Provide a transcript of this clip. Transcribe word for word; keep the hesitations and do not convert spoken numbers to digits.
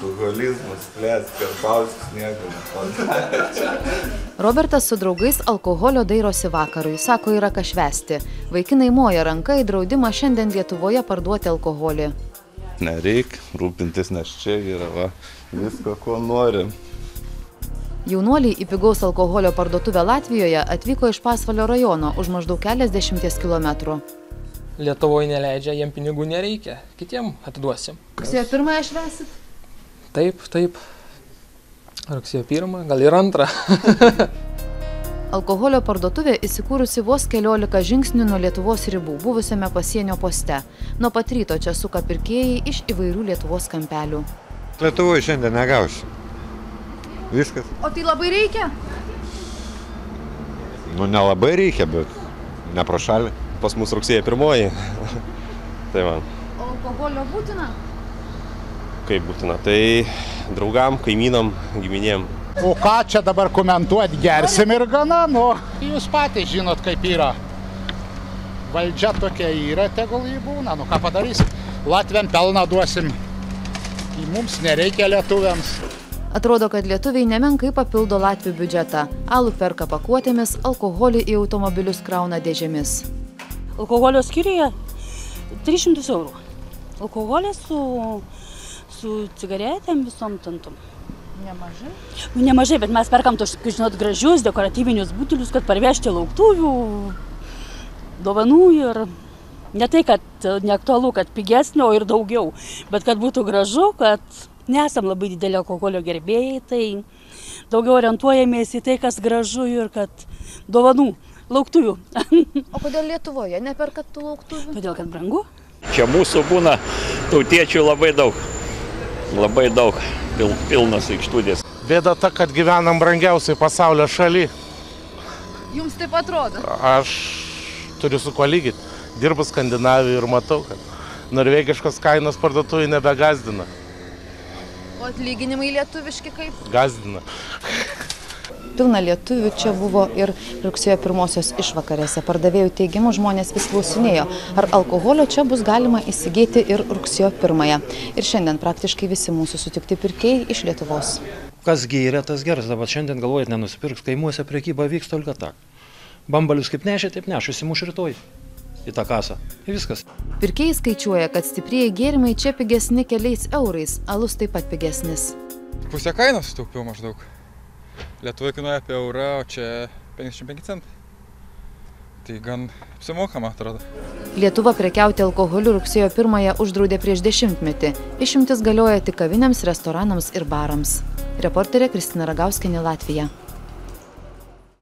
alkoholizmas, plės, Karbauskis nieko. Robertas su draugais alkoholio dairosi vakarui, sako, yra ką švęsti. Vaikinai moja ranka į draudimą šiandien Lietuvoje parduoti alkoholį. Nereik rūpintis, nes čia yra va, visko, ko norim. Jaunuoliai į pigaus alkoholio parduotuvę Latvijoje atvyko iš Pasvalio rajono už maždaug keliasdešimties kilometrų. Lietuvoje neleidžia, jiem pinigų nereikia, kitiem atiduosim. Rugsėjo pirmąją švęsit? Taip, taip. Rugsėjo pirmą, gal ir antrą. Alkoholio parduotuvė įsikūrusi vos keliolika žingsnių nuo Lietuvos ribų, buvusiame pasienio poste. Nuo pat ryto čia suka pirkėjai iš įvairių Lietuvos kampelių. Lietuvoje šiandien negausiu. Viskas. O tai labai reikia? Nu, nelabai reikia, bet ne pro šalį. Pas mus rugsėjo pirmoji. Tai man. O alkoholio būtina? Kaip būtina? Tai draugam, kaimynam, giminėm. O ką čia dabar komentuoti? Gersim ir gana, nu. Jūs patys žinot, kaip yra. Valdžia tokia yra, tegul jį būna. Nu, ką padarysim? Latviam pelną duosim. Į mums nereikia lietuviams. Atrodo, kad lietuviai nemenkai papildo Latvių biudžetą. Alų perka pakuotėmis, alkoholį į automobilius krauna dėžėmis. Alkoholio skyriuje tris šimtus eurų. Alkoholis su, su cigaretėm visom tantom. Nemažai? Nu, nemažai, bet mes perkam tos, žinot, gražius dekoratyvinius butelius, kad parvežti lauktuvių, dovanų ir ne tai, kad neaktualu, kad pigesnio ir daugiau, bet kad būtų gražu, kad nesam labai didelio alkoholio gerbėjai, tai daugiau orientuojamės į tai, kas gražu ir kad dovanų, lauktuvių. O kodėl Lietuvoje neperkat tų lauktuvių? Todėl, kad brangu. Čia mūsų būna tautiečių labai daug, labai daug, pil, pilnos aikštudės. Bėda ta, kad gyvenam brangiausiai pasaulio šaly. Jums taip atrodo? Aš turiu su kuo lygyti. Dirbu Skandinavijoje ir matau, kad norvegiškos kainos parduotuvai nebegazdina. O atlyginimai lietuviški kaip? Gazdina. Pilna lietuvių čia buvo ir rugsėjo pirmosios išvakarėse. Pardavėjų teigimu žmonės vis klausinėjo, ar alkoholio čia bus galima įsigyti ir rugsėjo pirmąją. Ir šiandien praktiškai visi mūsų sutikti pirkėjai iš Lietuvos. Kas gyrė, tas geras. Dabar šiandien galvojat nenusipirks, kaimuose prekyba vyks tolga tak. Bambalius kaip nešė, taip neš, įsimuš rytoj į tą kasą. Ir viskas. Pirkėjai skaičiuoja, kad stiprieji gėrimai čia pigesni keliais eurais, alus taip pat pigesnis. Pusę kainos sutaupiau maždaug. Lietuvoje kainuoja apie eurą, o čia penkiasdešimt penki centai. Tai gan apsimokama, atrodo. Lietuva prekiauti alkoholiu rugsėjo pirmąją uždraudė prieš dešimtmetį. Išimtis galioja tik kavinėms, restoranams ir barams. Reporterė Kristina Ragauskienė, Latvija.